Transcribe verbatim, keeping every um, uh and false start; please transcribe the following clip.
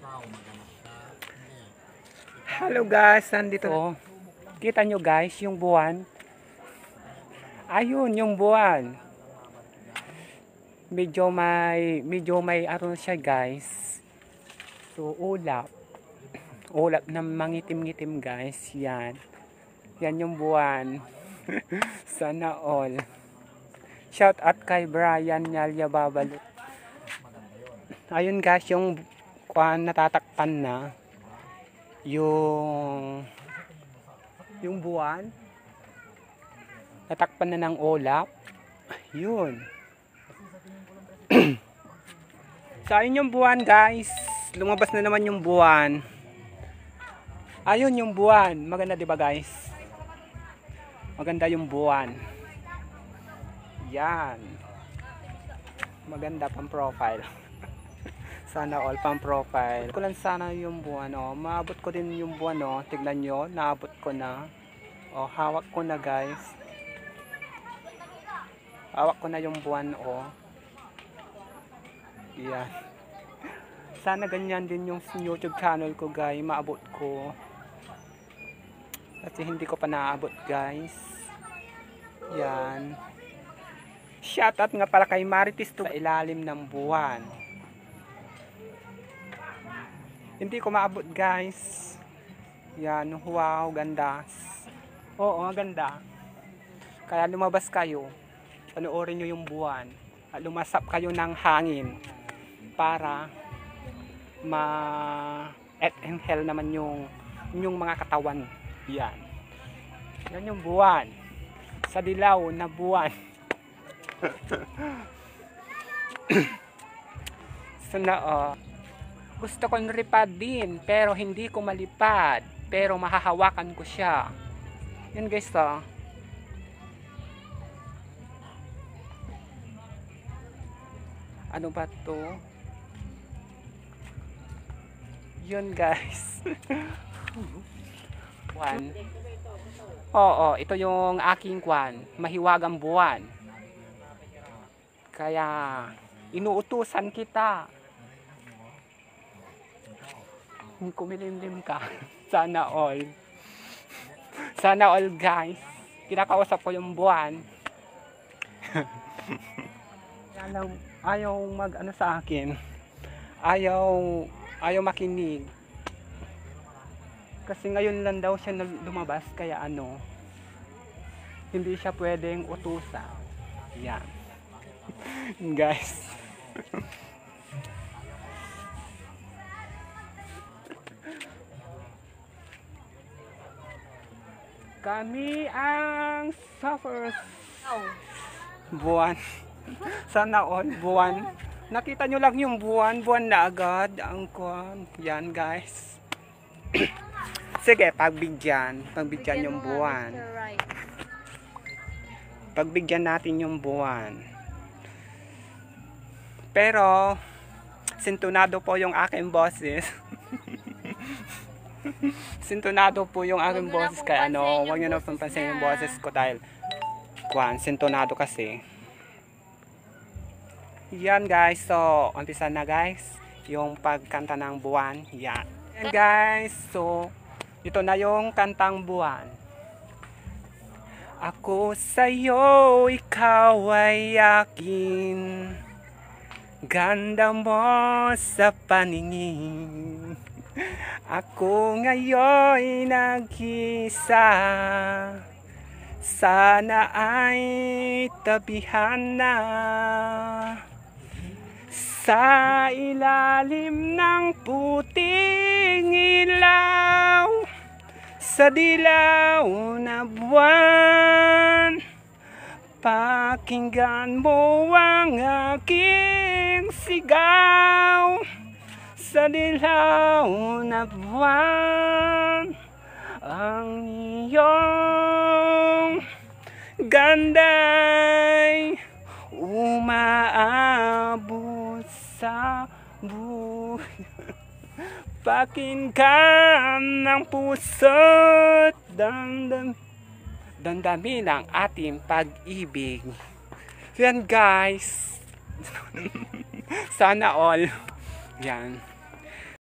Hello guys, nandito. Oh, kita nyo guys yung buwan. Ayun yung buwan. Medyo may medyo may ano siya guys. So ulap. Ulap na mangitim-ngitim guys. Yan. Yan yung buwan. Sana all. Shout out kay Brian Nyalya Babalot. Ayun guys, yung kuan natatakpan na. Yung yung buwan natakpan na ng ulap. Yun. So ayun yung buwan guys. Lumabas na naman yung buwan. Ayun yung buwan. Maganda diba guys? Maganda yung buwan. Yan. Maganda pang profile. Sana all pang profile. Ko lang sana yung buwan, oh. Maabot ko din yung buwan, oh. Tignan nyo, naabot ko na. Oh, hawak ko na, guys. Hawak ko na yung buwan, oh. Yan. Sana ganyan din yung YouTube channel ko, guys. Maabot ko. Kasi hindi ko pa naabot, guys. Yan. Shoutout nga pala kay Marites to sa ilalim ng buwan. Hindi ko maabot guys. Yan, wow, ganda. Oo, ganda. Kaya lumabas kayo. Panoorin nyo yung buwan. At lumasap kayo ng hangin. Para ma-inhale naman yung, yung mga katawan. Yan. Yan yung buwan. Sa dilaw na buwan. Sana oh. Gusto kong lipad din pero hindi ko malipad, pero mahahawakan ko siya. Yan guys, oh. Ano ba to? Yun guys. One. Oo, ito yung aking kwan, mahiwagang buwan. Kaya inuutusan kita. Kumilimlim ka. Sana all. Sana all guys. Kinakausap ko yung buwan. Ayaw, ayaw mag ano sa akin. Ayaw, ayaw makinig. Kasi ngayon lang daw siya lumabas. Kaya ano, hindi siya pwedeng utusan. Yan. Guys. Kami ang suffers. Buwan. Sana all buwan. Nakita nyo lang yung buwan. Buwan na agad. Ang kuwan. Yan guys. Sige, pagbigyan. Pagbigyan yung buwan. Pagbigyan natin yung buwan. Pero, sintonado po yung aking boses. Sintonado po yung aking boses kaya ano, huwag nyo na papansin yung boses ko dahil kwan, sintonado kasi. Yan guys, so umpisa na guys yung pagkanta ng buwan. Yan. Yan guys, so ito na yung kantang buwan. Ako sa'yo, ikaw ay akin, ganda mo sa paningin. Ako ngayon nag-isa, sana ay tabihan na. Sa ilalim ng puting ilaw, sa dilaw na buwan, pakinggan mo ang aking sigaw. Sa dilaw na buwan, ang iyong ganda'y umaabot sa buhay. Pakinggan ng puso't damdam, damdamin ang ating pag-ibig. Yan guys. Sana all. Yan.